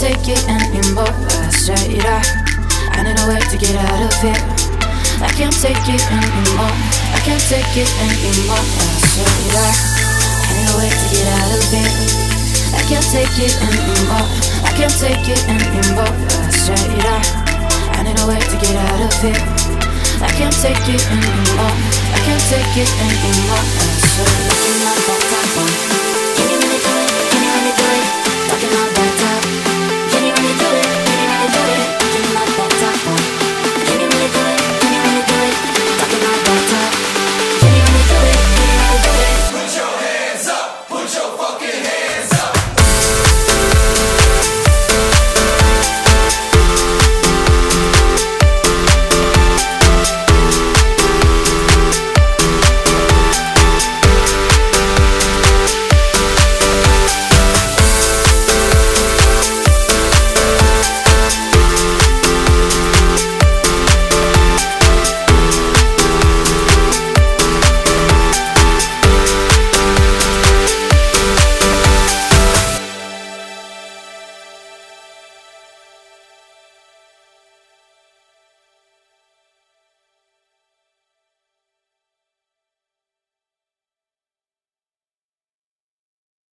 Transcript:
take it anymore. I said I need a way to get out of here. I can't take it anymore. I can't take it anymore. I said I need a way to get out of here. I can't take it anymore. I can't take it anymore. I said I need a way to get out of here. I can't take it anymore. I can't take it anymore. I said, give me my phone. Can you let me do it? Can you let me do it?